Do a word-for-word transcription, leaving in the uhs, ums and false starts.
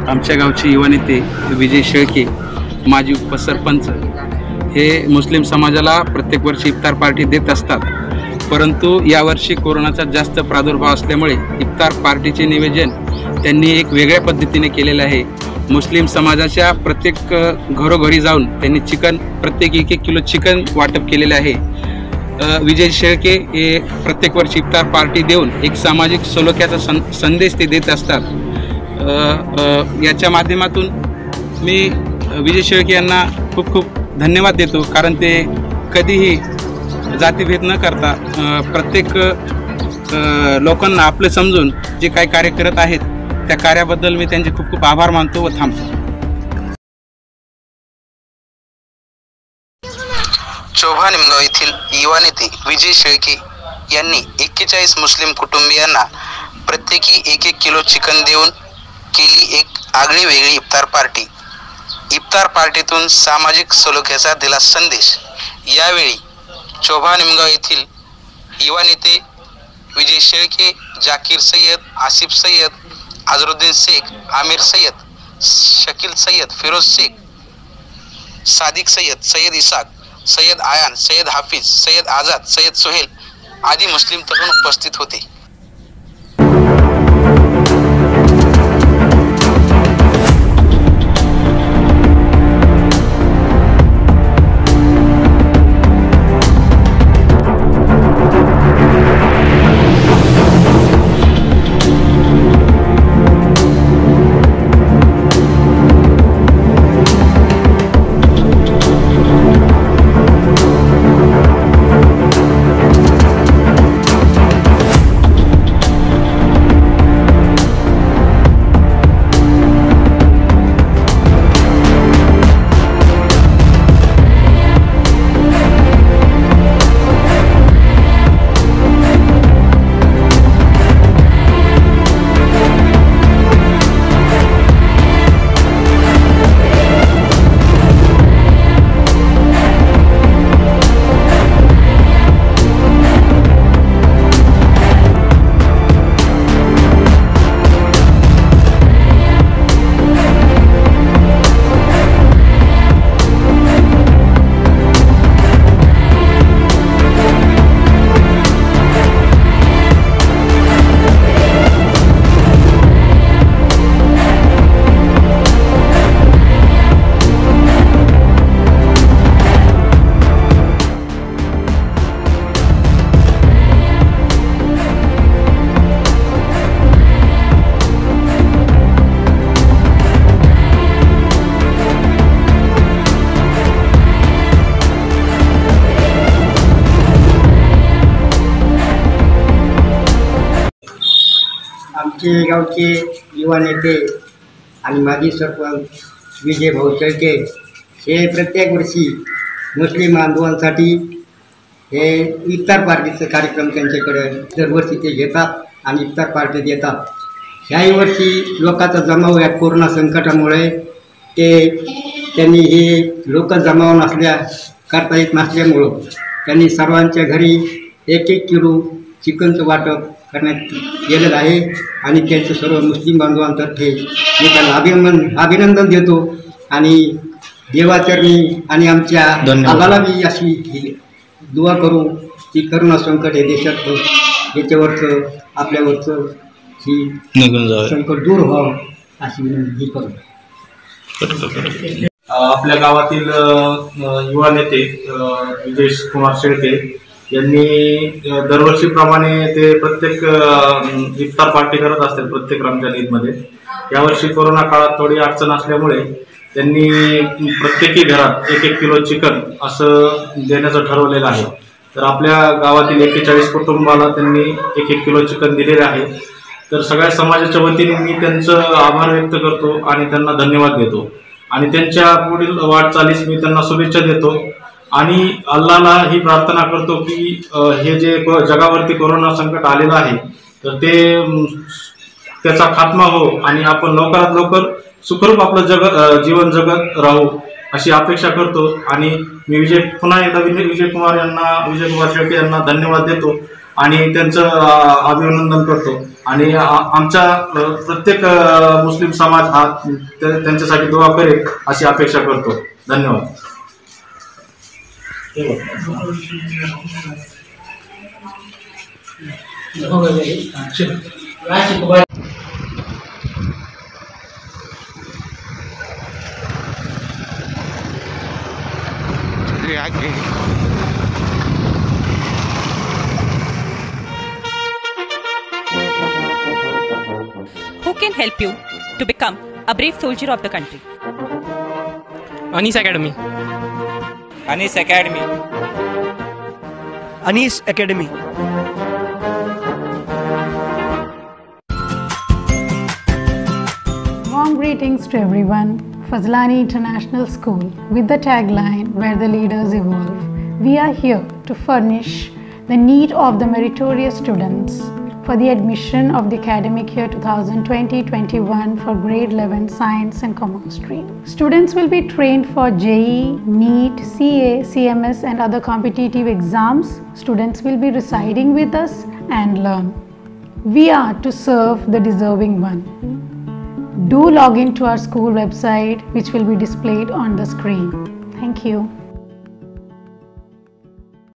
आमच्या गावचे युवा नेते विजय शेळके, माजी उपसरपंच, हे मुस्लिम समाजाला प्रत्येक वर्षी इफ्तार पार्टी देत असतात. परंतु यावर्षी कोरोनाचा जास्त प्रादुर्भाव असल्यामुळे इफ्तार पार्टीचे नियोजन त्यांनी एक वेगळ्या पद्धतीने केलेलं आहे. मुस्लिम समाजाच्या प्रत्येक घरोघरी जाऊन त्यांनी चिकन प्रत्येक एक एक किलो चिकन वाटप केलेले आहे. विजय शेळके हे प्रत्येक वर्षी इफ्तार पार्टी देऊन एक सामाजिक सलोख्याचा सं संदेश ते देत असतात. याच्या माध्यमातून मी विजय शेळके यांना खूप खूप धन्यवाद देतो, कारण ते कधीही जातीभेद न करता प्रत्येक लोकांना आपले समजून जे काही कार्य करत आहेत त्या कार्याबद्दल मी त्यांचे खूप खूप आभार मानतो व थांबतो. चोभा निमगाव येथील युवा नेते विजय शेळके यांनी एक्केचाळीस मुस्लिम कुटुंबियांना प्रत्येकी एक एक किलो चिकन देऊन केली एक आगळी वेगळी इफ्तार पार्टी. इफ्तार पार्टीतून सामाजिक सलोख्याचा दिला संदेश. यावेळी चोभा निमगाव येथील युवा नेते विजय शेळके, जाकीर सय्यद, आसिफ सय्यद, अजरुद्दीन शेख, आमिर सय्यद, शकील सय्यद, फिरोज शेख, सादिक सय्यद, सय्यद इसाक, सय्यद आयान, सय्यद हाफिज, सय्यद आझाद, सय्यद सोहेल आदी मुस्लिम तरुण उपस्थित होते. आमचे गावचे युवा नेते आणि माजी सरपंच विजय भाऊ शेळके हे प्रत्येक वर्षी मुस्लिम बांधवांसाठी हे इफ्तार पार्टीचे कार्यक्रम त्यांच्याकडे दरवर्षी ते घेतात आणि इफ्तार पार्टी देतात. ह्याही वर्षी लोकांचा जमाव या कोरोना संकटामुळे ते त्यांनी हे लोक जमाव नसल्या करता येत नसल्यामुळं त्यांनी सर्वांच्या घरी एक एक किलो चिकनचं वाटप करण्यात गेलेलं आहे आणि त्यांचं सर्व मुस्लिम बांधवांतर्फे मी त्यांना अभिनंदन अभिनंदन देतो आणि देवाचरणी आणि आमच्या आम्हाला मी अशी दुआ करू की करोना संकट हे देशात याच्यावरचं आपल्यावरचं ही संकट दूर व्हावं अशी विनंती करू. आपल्या गावातील युवा नेते विजय कुमार शेळके यांनी दरवर्षीप्रमाणे ते प्रत्येक इफ्तार पार्टी करत असतात प्रत्येक रमजान ईदमध्ये. यावर्षी कोरोना काळात थोडी अडचण असल्यामुळे त्यांनी प्रत्येकी घरात एक एक किलो चिकन असं देण्याचं ठरवलेलं आहे. तर आपल्या गावातील एक्केचाळीस कुटुंबाला त्यांनी एक एक किलो चिकन दिलेले आहे. तर सगळ्या समाजाच्या वतीने मी त्यांचं आभार व्यक्त करतो आणि त्यांना धन्यवाद देतो आणि त्यांच्या पुढील वाटचालीस मी त्यांना शुभेच्छा देतो आणि अल्लाहला ही प्रार्थना करतो की हे जे जगावरती कोरोना संकट आलेलं आहे तर ते त्याचा खात्मा हो आणि आपण लवकरात लवकर सुखरूप आपलं जग जीवन जगत राहू अशी अपेक्षा करतो. आणि मी विजय पुन्हा एकदा विजय कुमार यांना विजय कुमार शेळके यांना धन्यवाद देतो आणि त्यांचं अ, अभिनंदन करतो आणि आ- आमचा अ, प्रत्येक अ, मुस्लिम समाज हा त्या- त्यांच्यासाठी दुआ करेल अशी अपेक्षा करतो. धन्यवाद. Who can help you to become a brave soldier of the country? Anis Academy. Anis Academy. Anis Academy. Warm greetings to everyone. Fazlani International School with the tagline "Where the leaders evolve." We are here to furnish the need of the meritorious students for the admission of the academic year twenty twenty to twenty-one for grade eleven Science and Commerce stream. Students will be trained for J E E, NEET, C A, C M S and other competitive exams. Students will be residing with us and learn. We are to serve the deserving one. Do log in to our school website, which will be displayed on the screen. Thank you.